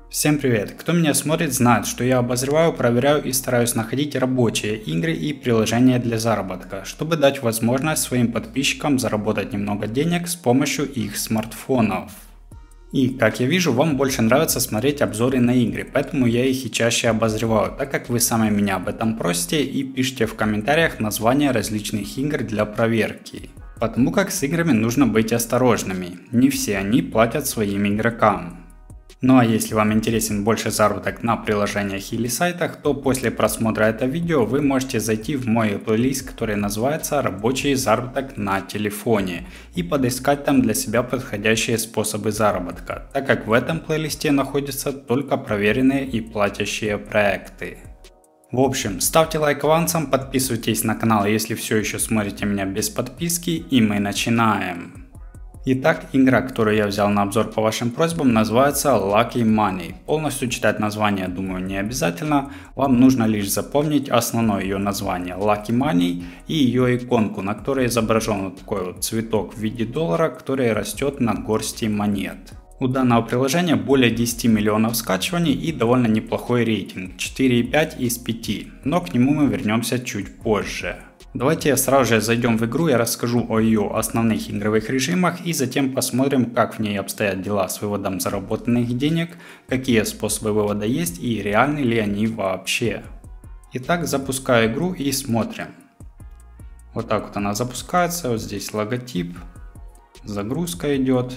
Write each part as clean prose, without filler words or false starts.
Всем привет! Кто меня смотрит, знает, что я обозреваю, проверяю и стараюсь находить рабочие игры и приложения для заработка, чтобы дать возможность своим подписчикам заработать немного денег с помощью их смартфонов. И, как я вижу, вам больше нравится смотреть обзоры на игры, поэтому я их и чаще обозреваю, так как вы сами меня об этом просите и пишите в комментариях названия различных игр для проверки. Потому как с играми нужно быть осторожными, не все они платят своим игрокам. Ну а если вам интересен больше заработок на приложениях или сайтах, то после просмотра этого видео вы можете зайти в мой плейлист, который называется «Рабочий заработок на телефоне» и подыскать там для себя подходящие способы заработка, так как в этом плейлисте находятся только проверенные и платящие проекты. В общем, ставьте лайк авансом, подписывайтесь на канал, если все еще смотрите меня без подписки, и мы начинаем. Итак, игра, которую я взял на обзор по вашим просьбам, называется Lucky Money. Полностью читать название, думаю, не обязательно. Вам нужно лишь запомнить основное ее название Lucky Money и ее иконку, на которой изображен вот такой вот цветок в виде доллара, который растет на горсти монет. У данного приложения более 10 миллионов скачиваний и довольно неплохой рейтинг 4,5 из 5, но к нему мы вернемся чуть позже. Давайте сразу же зайдем в игру, я расскажу о ее основных игровых режимах и затем посмотрим, как в ней обстоят дела с выводом заработанных денег, какие способы вывода есть и реальны ли они вообще. Итак, запускаю игру и смотрим. Вот так вот она запускается, вот здесь логотип, загрузка идет.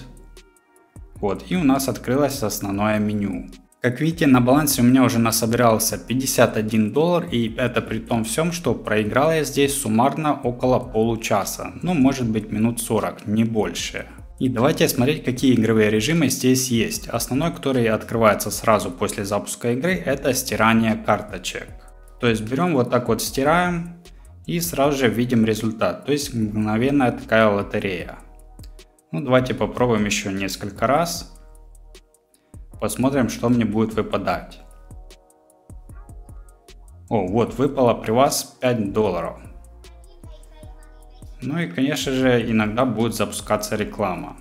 Вот, и у нас открылось основное меню. Как видите, на балансе у меня уже насобирался $51, и это при том всем, что проиграл я здесь суммарно около получаса, ну может быть минут 40, не больше. И давайте смотреть, какие игровые режимы здесь есть. Основной, который открывается сразу после запуска игры, это стирание карточек. То есть берем вот так вот стираем и сразу же видим результат, то есть мгновенная такая лотерея. Ну давайте попробуем еще несколько раз. Посмотрим, что мне будет выпадать. О, вот выпало при вас $5. Ну и конечно же иногда будет запускаться реклама.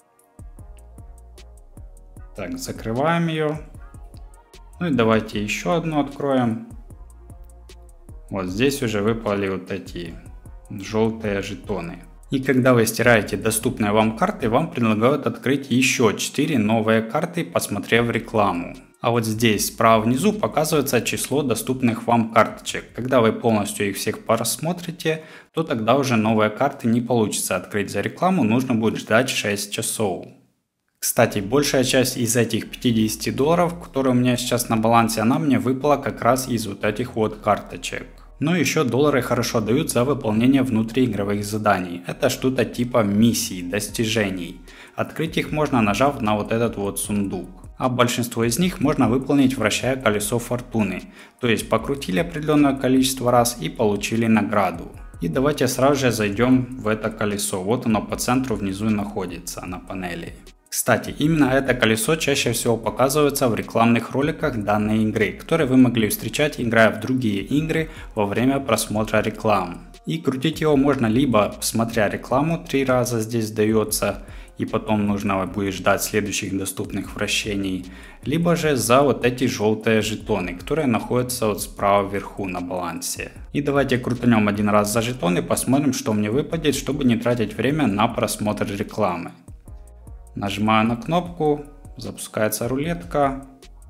Так, закрываем ее. Ну и давайте еще одну откроем. Вот здесь уже выпали вот эти желтые жетоны. И когда вы стираете доступные вам карты, вам предлагают открыть еще 4 новые карты, посмотрев рекламу. А вот здесь справа внизу показывается число доступных вам карточек. Когда вы полностью их всех просмотрите, то тогда уже новые карты не получится открыть за рекламу, нужно будет ждать 6 часов. Кстати, большая часть из этих $50, которые у меня сейчас на балансе, она мне выпала как раз из вот этих вот карточек. Но еще доллары хорошо дают за выполнение внутриигровых заданий. Это что-то типа миссий, достижений. Открыть их можно, нажав на вот этот вот сундук. А большинство из них можно выполнить, вращая колесо фортуны. То есть покрутили определенное количество раз и получили награду. И давайте сразу же зайдем в это колесо. Вот оно по центру внизу находится на панели. Кстати, именно это колесо чаще всего показывается в рекламных роликах данной игры, которые вы могли встречать, играя в другие игры во время просмотра рекламы. И крутить его можно либо смотря рекламу 3 раза здесь дается, и потом нужно будет ждать следующих доступных вращений, либо же за вот эти желтые жетоны, которые находятся вот справа вверху на балансе. И давайте крутанем один раз за жетон и посмотрим, что мне выпадет, чтобы не тратить время на просмотр рекламы. Нажимаю на кнопку, запускается рулетка.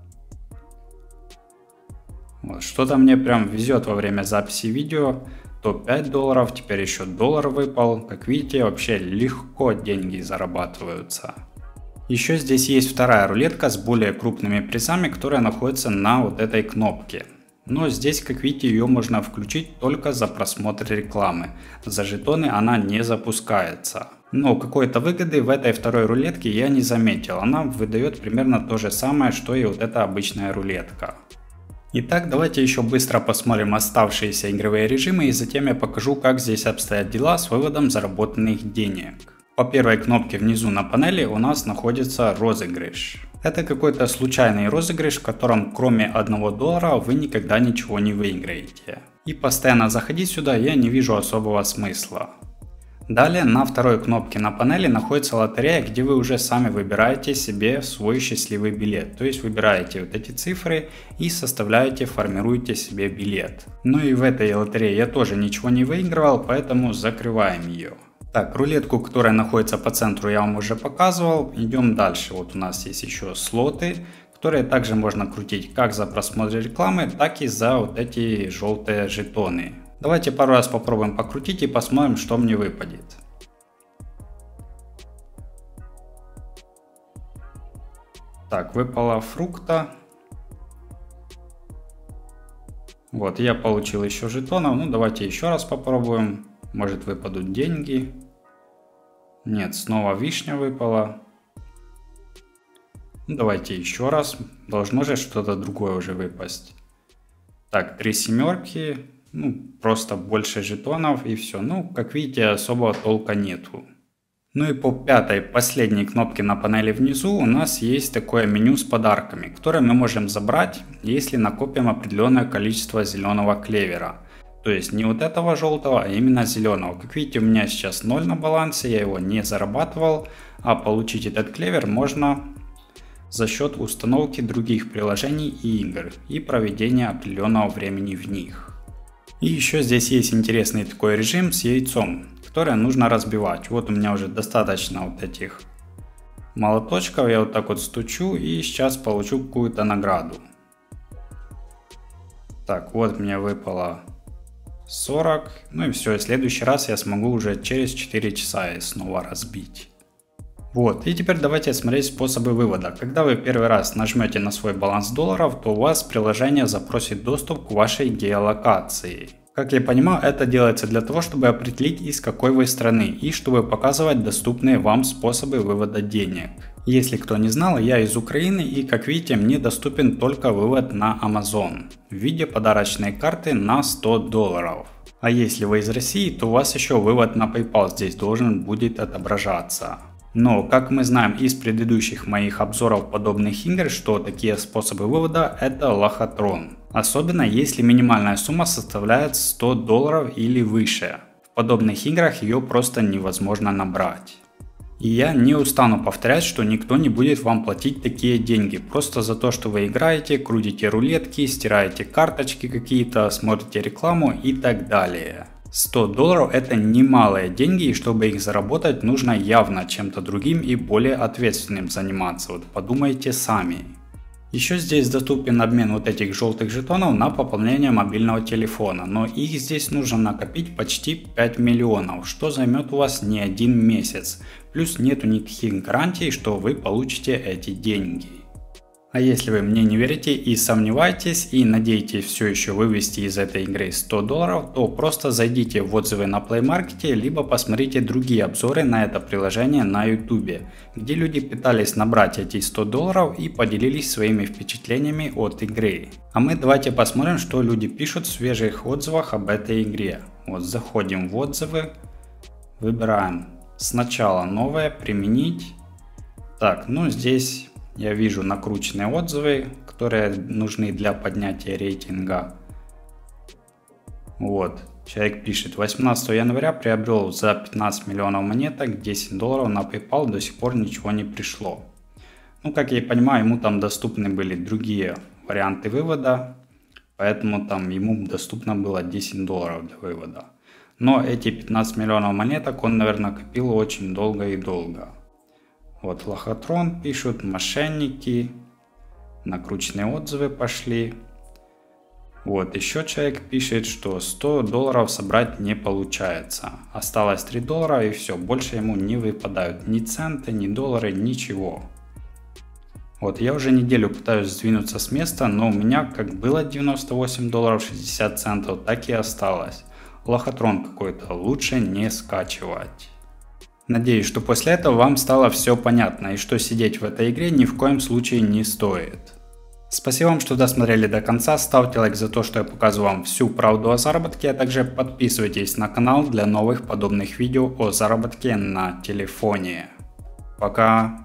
Вот, что-то мне прям везет во время записи видео. То $5, теперь еще $1 выпал. Как видите, вообще легко деньги зарабатываются. Еще здесь есть вторая рулетка с более крупными призами, которая находится на вот этой кнопке. Но здесь, как видите, ее можно включить только за просмотр рекламы. За жетоны она не запускается. Но какой-то выгоды в этой второй рулетке я не заметил. Она выдает примерно то же самое, что и вот эта обычная рулетка. Итак, давайте еще быстро посмотрим оставшиеся игровые режимы и затем я покажу, как здесь обстоят дела с выводом заработанных денег. По первой кнопке внизу на панели у нас находится розыгрыш. Это какой-то случайный розыгрыш, в котором кроме $1 вы никогда ничего не выиграете. И постоянно заходить сюда я не вижу особого смысла. Далее на второй кнопке на панели находится лотерея, где вы уже сами выбираете себе свой счастливый билет. То есть выбираете вот эти цифры и составляете, формируете себе билет. Ну и в этой лотерее я тоже ничего не выигрывал, поэтому закрываем ее. Так, рулетку, которая находится по центру, я вам уже показывал. Идем дальше. Вот у нас есть еще слоты, которые также можно крутить как за просмотр рекламы, так и за вот эти желтые жетоны. Давайте пару раз попробуем покрутить и посмотрим, что мне выпадет. Так, выпала фрукта. Вот, я получил еще жетонов. Ну, давайте еще раз попробуем. Может, выпадут деньги. Нет, снова вишня выпала. Ну, давайте еще раз. Должно же что-то другое уже выпасть. Так, 3 семерки. Ну, просто больше жетонов и все. Ну, как видите, особого толка нету. Ну и по пятой, последней кнопке на панели внизу у нас есть такое меню с подарками, которое мы можем забрать, если накопим определенное количество зеленого клевера. То есть не вот этого желтого, а именно зеленого. Как видите, у меня сейчас 0 на балансе, я его не зарабатывал, а получить этот клевер можно за счет установки других приложений и игр и проведения определенного времени в них. И еще здесь есть интересный такой режим с яйцом, которое нужно разбивать. Вот у меня уже достаточно вот этих молоточков, я вот так вот стучу и сейчас получу какую-то награду. Так, вот мне выпало 40, ну и все, в следующий раз я смогу уже через 4 часа и снова разбить. Вот, и теперь давайте смотреть способы вывода. Когда вы первый раз нажмете на свой баланс долларов, то у вас приложение запросит доступ к вашей геолокации. Как я понимаю, это делается для того, чтобы определить, из какой вы страны, и чтобы показывать доступные вам способы вывода денег. Если кто не знал, я из Украины, и как видите, мне доступен только вывод на Amazon в виде подарочной карты на 100 долларов. А если вы из России, то у вас еще вывод на PayPal здесь должен будет отображаться. Но, как мы знаем из предыдущих моих обзоров подобных игр, что такие способы вывода — это лохотрон. Особенно если минимальная сумма составляет 100 долларов или выше. В подобных играх ее просто невозможно набрать. И я не устану повторять, что никто не будет вам платить такие деньги. Просто за то, что вы играете, крутите рулетки, стираете карточки какие-то, смотрите рекламу и так далее. 100 долларов это немалые деньги, и чтобы их заработать, нужно явно чем-то другим и более ответственным заниматься. Вот подумайте сами. Еще здесь доступен обмен вот этих желтых жетонов на пополнение мобильного телефона, но их здесь нужно накопить почти 5 миллионов, что займет у вас не один месяц. Плюс нету никаких гарантий, что вы получите эти деньги. А если вы мне не верите и сомневаетесь и надеетесь все еще вывести из этой игры 100 долларов, то просто зайдите в отзывы на Play Market, либо посмотрите другие обзоры на это приложение на YouTube, где люди пытались набрать эти 100 долларов и поделились своими впечатлениями от игры. А мы давайте посмотрим, что люди пишут в свежих отзывах об этой игре. Вот заходим в отзывы, выбираем сначала новое, применить. Так, ну здесь я вижу накрученные отзывы, которые нужны для поднятия рейтинга. Вот, человек пишет: 18 января приобрел за 15 миллионов монеток, 10 долларов на PayPal, до сих пор ничего не пришло. Ну, как я понимаю, ему там доступны были другие варианты вывода, поэтому там ему доступно было 10 долларов для вывода. Но эти 15 миллионов монеток он, наверное, копил очень долго и долго. Вот лохотрон пишут, мошенники, накрученные отзывы пошли. Вот еще человек пишет, что 100 долларов собрать не получается. Осталось 3 доллара и все, больше ему не выпадают ни центы, ни доллары, ничего. Вот я уже неделю пытаюсь сдвинуться с места, но у меня как было 98 долларов 60 центов, так и осталось. Лохотрон какой-то, лучше не скачивать. Надеюсь, что после этого вам стало все понятно и что сидеть в этой игре ни в коем случае не стоит. Спасибо вам, что досмотрели до конца, ставьте лайк за то, что я показываю вам всю правду о заработке, а также подписывайтесь на канал для новых подобных видео о заработке на телефоне. Пока!